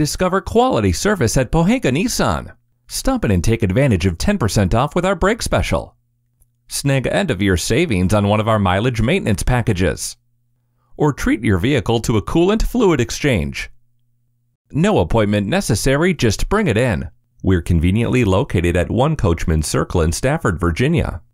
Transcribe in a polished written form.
Discover quality service at Pohanka Nissan. Stop in and take advantage of 10% off with our brake special. Snag end-of-year savings on one of our mileage maintenance packages. Or treat your vehicle to a coolant fluid exchange. No appointment necessary, just bring it in. We're conveniently located at 1 Coachman Cir in Stafford, Virginia.